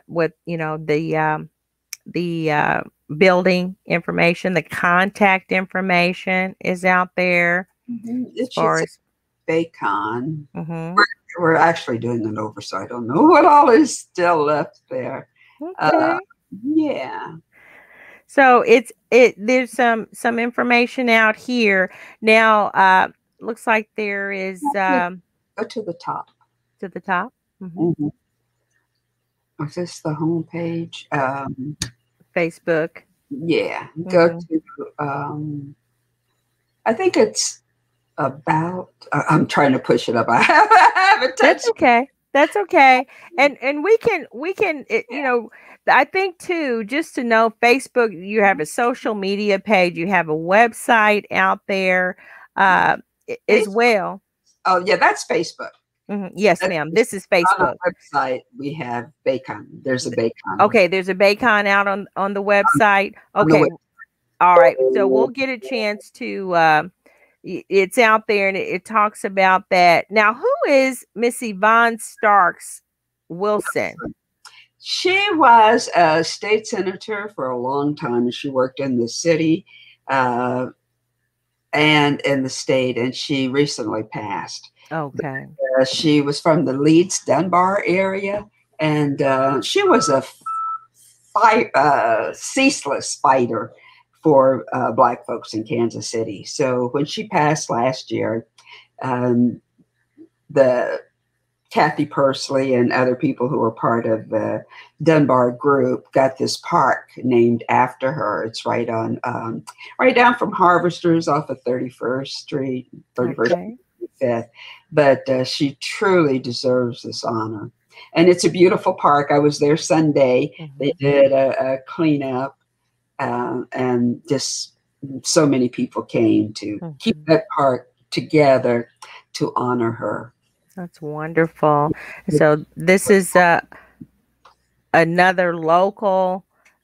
building information. The contact information is out there. As far as Baycon, Mm-hmm. we're actually doing an oversight. I don't know what all is still left there. Okay. Yeah. So there's some information out here now. Looks like there is Go to the top. to the top. Mm-hmm. Is this the home page? Facebook. Yeah. Go to I think it's about. I'm trying to push it up. I haven't touched. That's okay. That's okay. And we can I think too, just to know, Facebook, you have a social media page, you have a website out there as well. Oh yeah, that's Facebook. Yes, ma'am. This is Facebook. On our website, we have Baycon. There's a Baycon. Okay, there's a Baycon out on the website. Okay. All right. So we'll get a chance to it's out there, and it talks about that. Now, who is Miss Yvonne Starks Wilson? She was a state senator for a long time. She worked in the city and in the state, and she recently passed. Okay. She was from the Leeds Dunbar area, and she was a ceaseless fighter for Black folks in Kansas City. So when she passed last year, the Kathy Pursley and other people who were part of the Dunbar group got this park named after her. It's right on, right down from Harvesters off of 31st Street, 31st, 35th. But she truly deserves this honor. And it's a beautiful park. I was there Sunday. They did a cleanup, and just so many people came to keep that park together to honor her. That's wonderful. So this is another local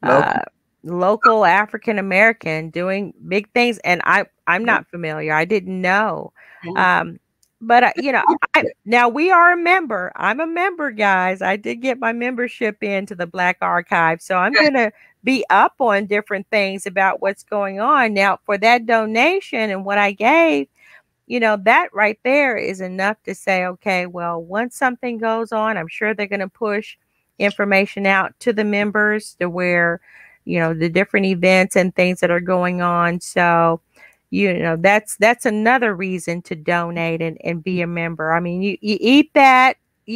African American doing big things, and I'm not familiar. I didn't know. But now we are a member. I'm a member, guys. I did get my membership into the Black Archive, so I'm gonna be up on different things about what's going on. Now, for that donation and what I gave, that right there is enough to say, okay, well, once something goes on, I'm sure they're going to push information out to the members to where, the different events and things that are going on. So, that's another reason to donate and be a member. I mean, you eat that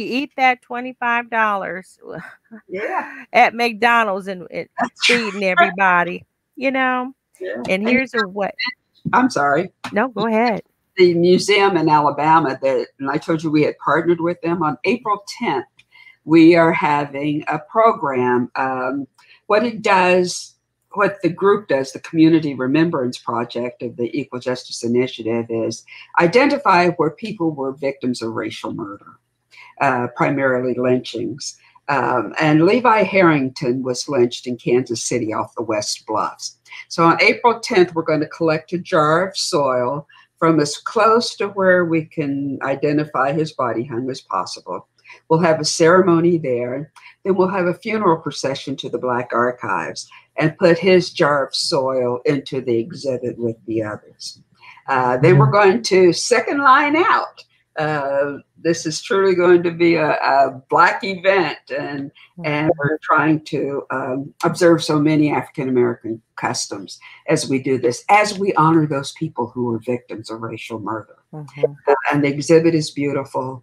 $25 at McDonald's and feeding everybody, And here's what. I'm sorry. No, go ahead. The museum in Alabama and I told you we had partnered with them on April 10th. We are having a program. What the group does, the Community Remembrance Project of the Equal Justice Initiative, is identify where people were victims of racial murder, primarily lynchings. And Levi Harrington was lynched in Kansas City off the West Bluffs. So on April 10th, we're going to collect a jar of soil from as close to where we can identify his body hung as possible. We'll have a ceremony there. Then we'll have a funeral procession to the Black Archives and put his jar of soil into the exhibit with the others. Then we're going to second line out. This is truly going to be a Black event, and we're trying to observe so many African American customs as we do this, as we honor those people who were victims of racial murder. And the exhibit is beautiful.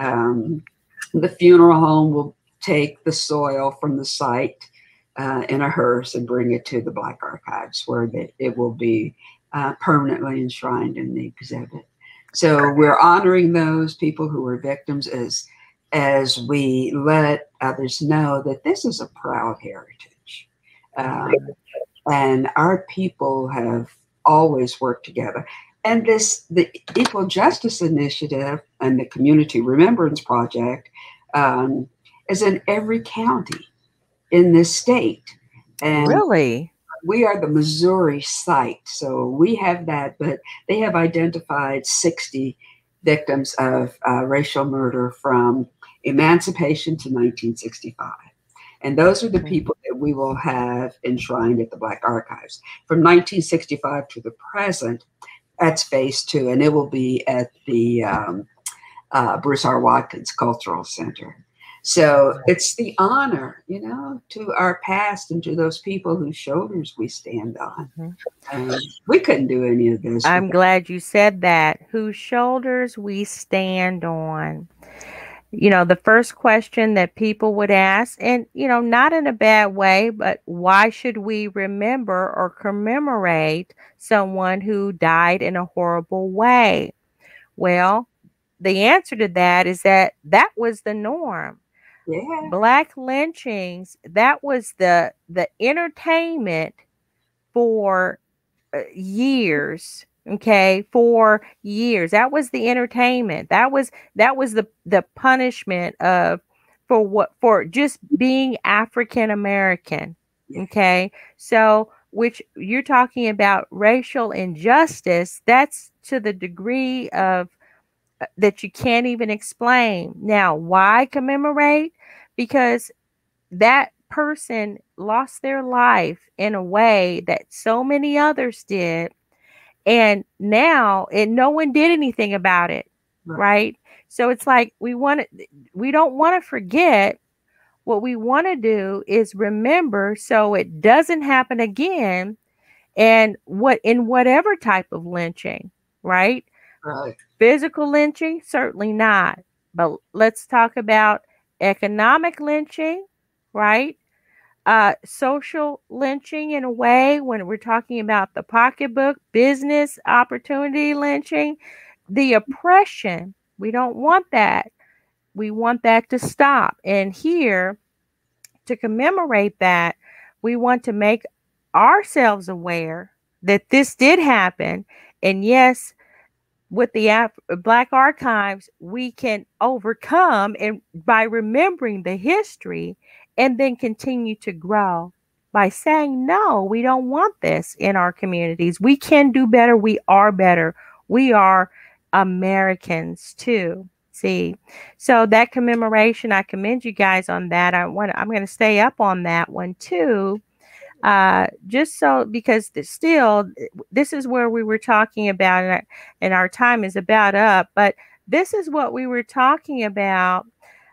The funeral home will take the soil from the site in a hearse and bring it to the Black Archives, where it will be permanently enshrined in the exhibit. So we're honoring those people who were victims as we let others know that this is a proud heritage. And our people have always worked together. And the Equal Justice Initiative and the Community Remembrance Project is in every county in this state. And really? We are the Missouri site, so we have that, but they have identified 60 victims of racial murder from emancipation to 1965. And those are the people that we will have enshrined at the Black Archives. From 1965 to the present, that's phase 2, and it will be at the Bruce R. Watkins Cultural Center. So it's the honor, to our past and to those people whose shoulders we stand on. We couldn't do any of this. I'm glad you said that. Whose shoulders we stand on. The first question that people would ask, and, not in a bad way, but why should we remember or commemorate someone who died in a horrible way? Well, the answer to that is that was the norm. Yeah. Black lynchings, that was the entertainment for years. Okay, for years. That was the entertainment. That was the punishment for just being African American. Okay. So, which you're talking about racial injustice, that's to the degree of that you can't even explain. Now, why commemorate? Because that person lost their life in a way that so many others did. And now no one did anything about it. Right. So it's like we don't want to forget. What we want to do is remember so it doesn't happen again. And in whatever type of lynching, right? Right. Physical lynching, certainly not. But let's talk about economic lynching, right? Social lynching in a way, when we're talking about the pocketbook, business opportunity lynching, the oppression. We don't want that. We want that to stop. And here, to commemorate that, we want to make ourselves aware that this did happen. And yes, with the Black Archives, we can overcome and by remembering the history and then continue to grow by saying, no, we don't want this in our communities. We can do better. We are better. We are Americans too. See, so that commemoration, I commend you guys on that. I'm going to stay up on that one too. Just so, because this is where we were talking about, and our time is about up, but this is what we were talking about.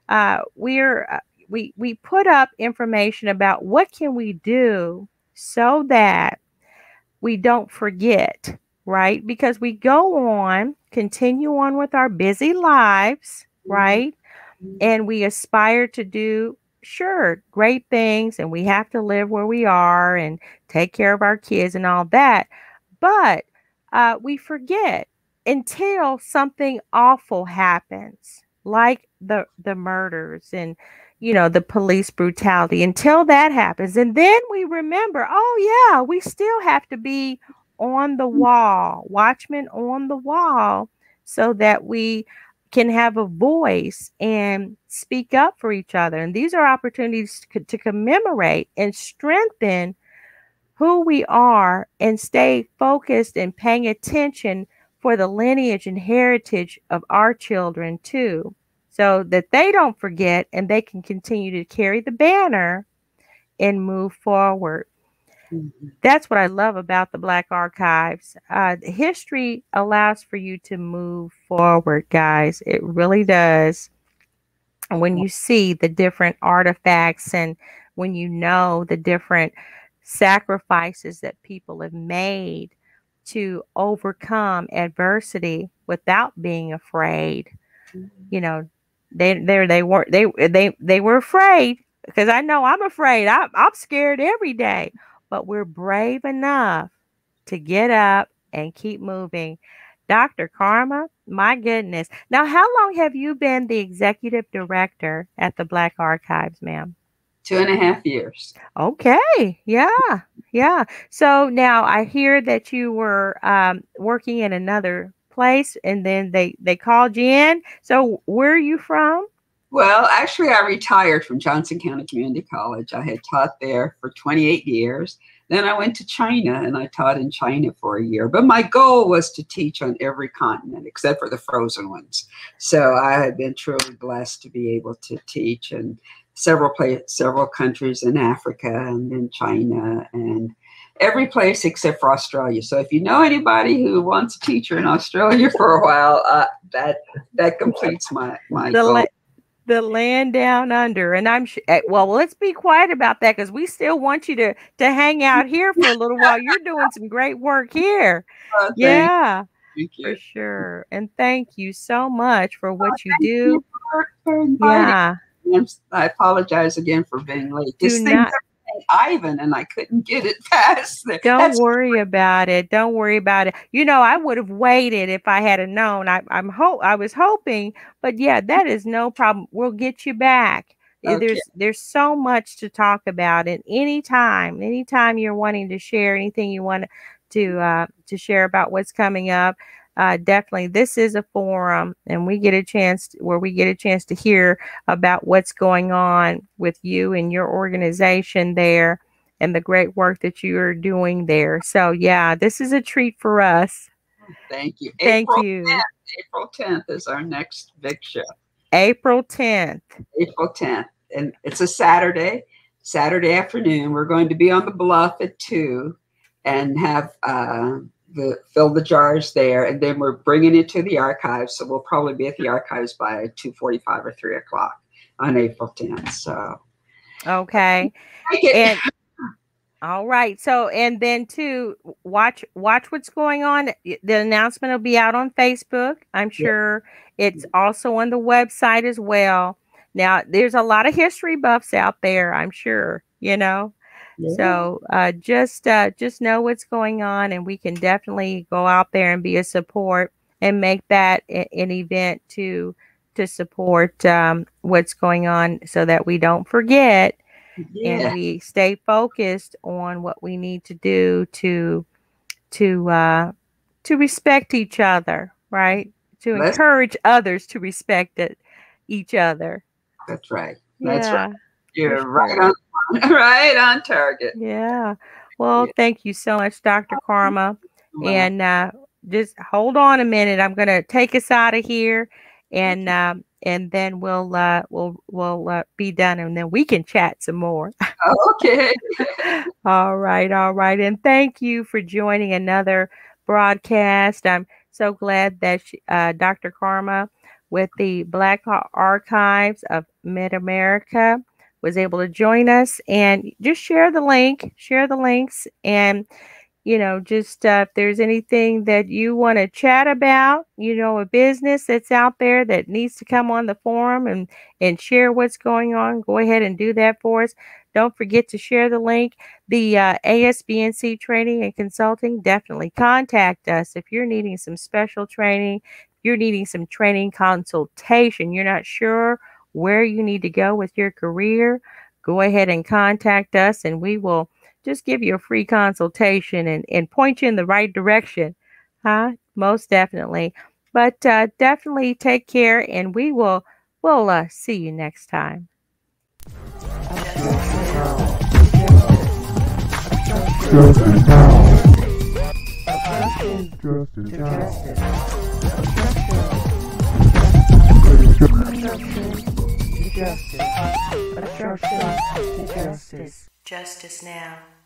We put up information about what can we do so that we don't forget, right? Because we continue on with our busy lives, right? And we aspire to do, sure, great things, and we have to live where we are and take care of our kids and all that. But we forget until something awful happens, like the murders and, the police brutality, until that happens. And then we remember, oh yeah, we still have to be on the wall, watchmen on the wall, so that we can have a voice and speak up for each other. And these are opportunities to commemorate and strengthen who we are and stay focused and paying attention for the lineage and heritage of our children too, so that they don't forget and they can continue to carry the banner and move forward. Mhm. That's what I love about the Black Archives. History allows for you to move forward, guys. It really does. When you see the different artifacts and when you know the different sacrifices that people have made to overcome adversity without being afraid, Mhm. you know, they were afraid, because I know I'm afraid. I'm scared every day, but we're brave enough to get up and keep moving. Dr. Karma, my goodness. Now, how long have you been the executive director at the Black Archives, ma'am? 2.5 years. Okay. Yeah. Yeah. So now I hear that you were working in another place and then they called you in. So where are you from? Well, actually, I retired from Johnson County Community College. I had taught there for 28 years. Then I went to China and I taught in China for a year. But my goal was to teach on every continent except for the frozen ones. So I have been truly blessed to be able to teach in several countries in Africa and in China and every place except for Australia. So if you know anybody who wants a teacher in Australia for a while, that completes my The goal. the land down under. And I'm sure, well, let's be quiet about that because we still want you to hang out here for a little while. You're doing some great work here. Thank Yeah, for you. sure. And thank you so much for Oh, what you thank you do. for inviting Yeah, me. I apologize again for being late. do This thing not. kept saying Ivan, and I couldn't get it past there. Don't That's worry about it. Don't worry about it. You know, I would have waited if I had known. I was hoping, but yeah, that is no problem. We'll get you back. okay. There's so much to talk about, and anytime you're wanting to share anything you want to share about what's coming up, definitely this is a forum, and we get a chance to hear about what's going on with you and your organization there and the great work that you are doing there. So yeah, this is a treat for us. Thank you. Thank you. April 10th is our next big show. April 10th. April 10th. And it's a Saturday afternoon. We're going to be on the bluff at 2 and have fill the jars there. And then we're bringing it to the archives. So we'll probably be at the archives by 2:45 or 3 o'clock on April 10th. So Okay. And all right. So, and then to watch what's going on. The announcement will be out on Facebook. I'm sure it's also on the website as well. Now, there's a lot of history buffs out there, I'm sure, you know. Yeah. So, just know what's going on, and we can definitely go out there and be a support and make that an event to support what's going on so that we don't forget. Yeah. And we stay focused on what we need to do to respect each other, right? To encourage others to respect each other. That's right. Yeah, That's right. You're sure. right on target. Yeah. Well, thank you so much, Dr. Karma. And just hold on a minute. I'm going to take us out of here, and then we'll be done, and then we can chat some more. Okay. All right. And thank you for joining another broadcast. I'm so glad that Dr. Karma with the Black Archives of Mid-America was able to join us, and just share the links, and just if there's anything that you want to chat about, a business that's out there that needs to come on the forum and share what's going on, go ahead and do that for us. Don't forget to share the link. The ASBNC Training and Consulting, definitely contact us if you're needing some special training, you're needing some training consultation, you're not sure where you need to go with your career, go ahead and contact us, and we will just give you a free consultation and point you in the right direction. Most definitely. But definitely take care, and we'll see you next time. Justice now. Justice now.